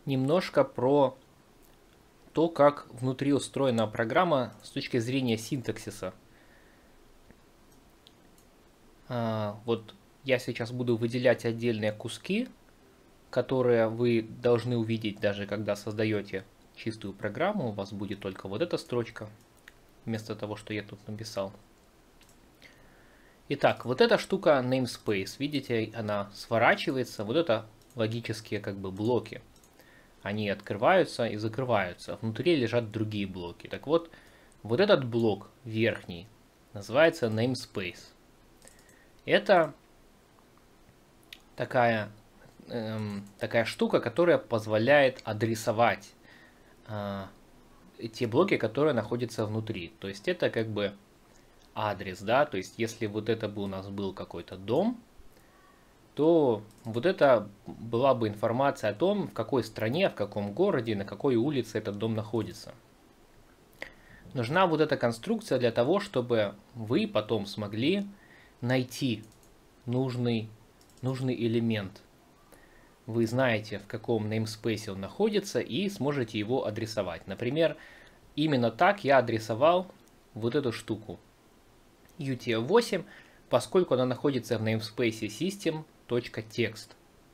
немножко про то, как внутри устроена программа с точки зрения синтаксиса. Вот я сейчас буду выделять отдельные куски, которые вы должны увидеть, даже когда создаете чистую программу. У вас будет только вот эта строчка, вместо того, что я тут написал. Итак, вот эта штука namespace, видите, она сворачивается. Вот это логические как бы блоки. Они открываются и закрываются. Внутри лежат другие блоки. Так вот, вот этот блок верхний называется namespace. Это такая штука, которая позволяет адресовать те блоки, которые находятся внутри. То есть это как бы адрес, да, то есть если вот это бы у нас был какой-то дом, то вот это была бы информация о том, в какой стране, в каком городе, на какой улице этот дом находится. Нужна вот эта конструкция для того, чтобы вы потом смогли найти нужный элемент. Вы знаете, в каком namespace он находится, и сможете его адресовать. Например, именно так я адресовал вот эту штуку UTF-8, поскольку она находится в namespace system.text.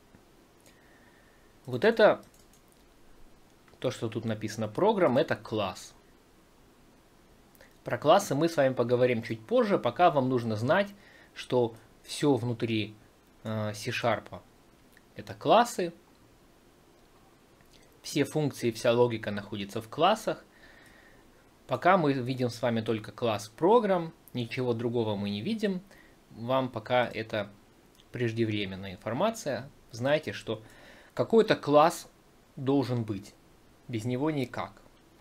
Вот это, то, что тут написано program, это класс. Про классы мы с вами поговорим чуть позже, пока вам нужно знать, что все внутри C# это классы. Все функции, вся логика находится в классах. Пока мы видим с вами только класс program, ничего другого мы не видим. Вам пока это преждевременная информация. Знайте, что какой-то класс должен быть. Без него никак.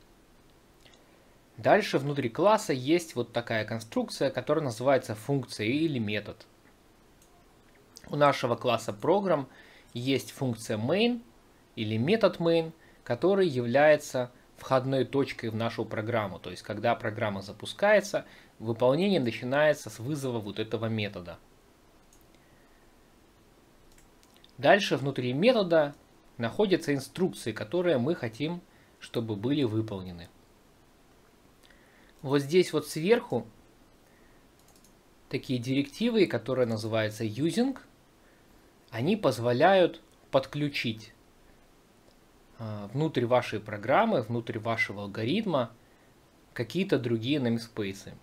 Дальше внутри класса есть вот такая конструкция, которая называется функция или метод. У нашего класса program есть функция main или метод main, который является входной точкой в нашу программу. То есть, когда программа запускается, выполнение начинается с вызова вот этого метода. Дальше внутри метода находятся инструкции, которые мы хотим, чтобы были выполнены. Вот здесь вот сверху такие директивы, которые называются using, они позволяют подключить внутрь вашей программы, внутрь вашего алгоритма какие-то другие namespace.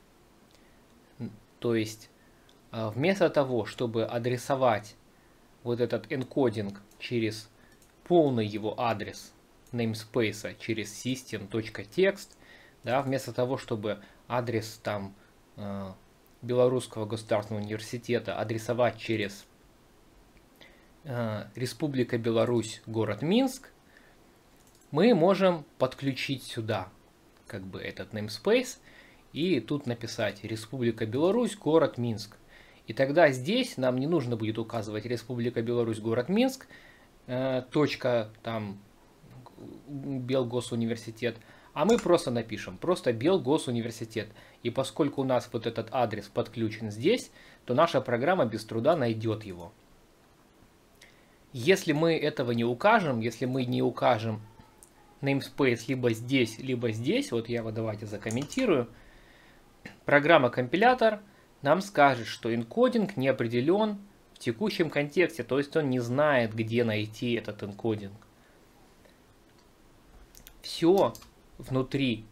То есть вместо того, чтобы адресовать вот этот энкодинг через полный его адрес namespace через system.text, да, вместо того, чтобы адрес там Белорусского государственного университета адресовать через Республика Беларусь, город Минск, мы можем подключить сюда как бы этот namespace и тут написать Республика Беларусь, город Минск. И тогда здесь нам не нужно будет указывать Республика Беларусь, город Минск, точка там Белгосуниверситет, а мы просто напишем, просто Белгосуниверситет. И поскольку у нас вот этот адрес подключен здесь, то наша программа без труда найдет его. Если мы этого не укажем, если мы не укажем namespace либо здесь, вот я вот давайте закомментирую, программа-компилятор нам скажет, что энкодинг не определен в текущем контексте, то есть он не знает, где найти этот энкодинг. Все внутри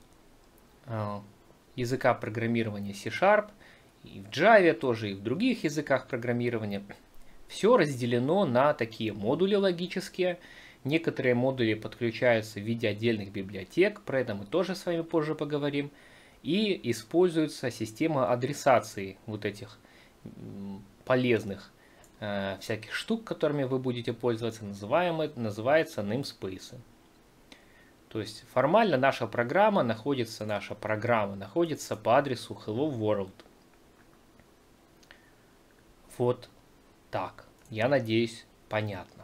языка программирования C#, и в Java тоже, и в других языках программирования, все разделено на такие модули логические. Некоторые модули подключаются в виде отдельных библиотек, про это мы тоже с вами позже поговорим. И используется система адресации вот этих полезных всяких штук, которыми вы будете пользоваться, называется namespace. То есть формально наша программа находится по адресу Hello World. Вот так. Я надеюсь, понятно.